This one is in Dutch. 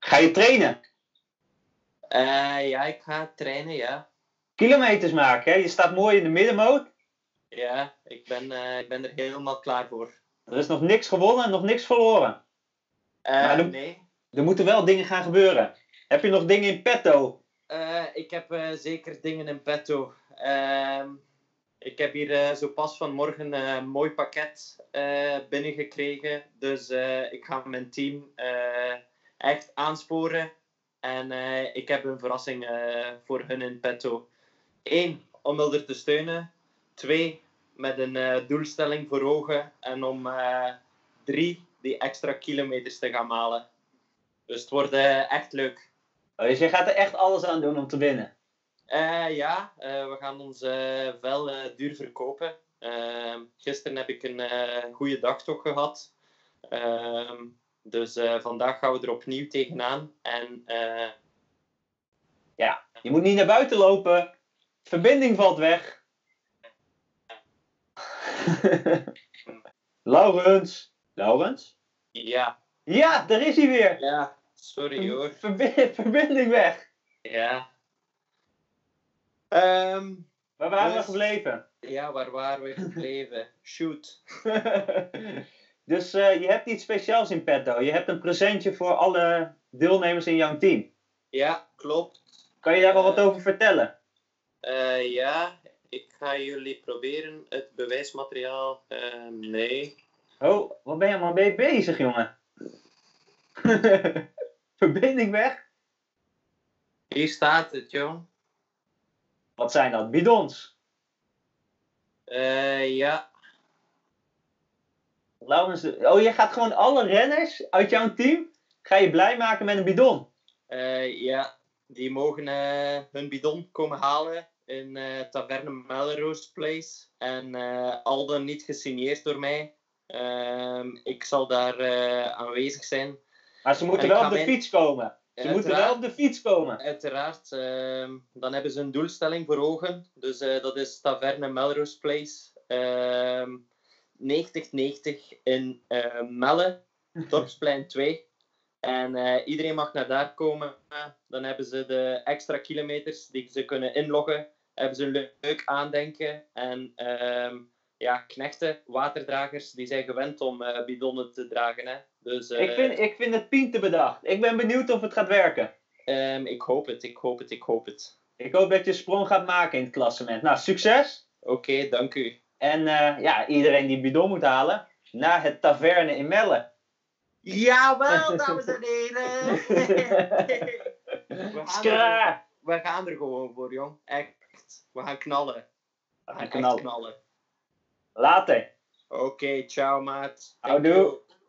Ga je trainen? Ja, ik ga trainen, ja. Kilometers maken, hè? Je staat mooi in de middenmoot. Ja, ik ben er helemaal klaar voor. Er is nog niks gewonnen en nog niks verloren. Maar Nee. Er moeten wel dingen gaan gebeuren. Heb je nog dingen in petto? Ik heb zeker dingen in petto. Ik heb hier zo pas vanmorgen een mooi pakket binnengekregen. Dus ik ga mijn team echt aansporen. En ik heb een verrassing voor hun in petto. 1, om er te steunen. 2, met een doelstelling voor ogen. En om 3, die extra kilometers te gaan halen. Dus het wordt echt leuk. Dus je gaat er echt alles aan doen om te winnen? Ja, we gaan ons vel duur verkopen. Gisteren heb ik een goede dag toch gehad. Dus vandaag gaan we er opnieuw tegenaan. En, ja, je moet niet naar buiten lopen. Verbinding valt weg. Laurens? ja. Ja, daar is hij weer. Ja, sorry hoor. Verbinding weg. Ja. Waar waren we gebleven? Ja, waar waren we gebleven? Shoot. Dus je hebt iets speciaals in petto. Je hebt een presentje voor alle deelnemers in jouw team. Ja, klopt. Kan je daar al wat over vertellen? Ja, ik ga jullie proberen het bewijsmateriaal. Nee. Oh, wat ben je allemaal mee bezig, jongen? Verbinding weg? Hier staat het, jong. Wat zijn dat? Bidons? Ja. Laurens, je gaat gewoon alle renners uit jouw team, ga je blij maken met een bidon? Ja, die mogen hun bidon komen halen in Taverne Melrose Place. En al dan niet gesigneerd door mij. Ik zal daar aanwezig zijn. Maar ze moeten wel op de fiets komen. Ze moeten wel op de fiets komen. Uiteraard. Dan hebben ze een doelstelling voor ogen. Dus dat is Taverne Melrose Place. 9090 in Melle. Dorpsplein 2. En iedereen mag naar daar komen. Dan hebben ze de extra kilometers die ze kunnen inloggen. Hebben ze een leuk aandenken. En knechten, waterdragers, die zijn gewend om bidonnen te dragen. Hè. Dus, ik vind het Pien te bedacht. Ik ben benieuwd of het gaat werken. Ik hoop het. Ik hoop dat je sprong gaat maken in het klassement. Nou, succes! Oké, dank u. En iedereen die bidon moet halen, naar het Taverne in Melle. Jawel, dames en heren! We gaan er gewoon voor, jong. Echt. We gaan knallen. We gaan knallen. Later. Oké, ciao maat. Houdoe.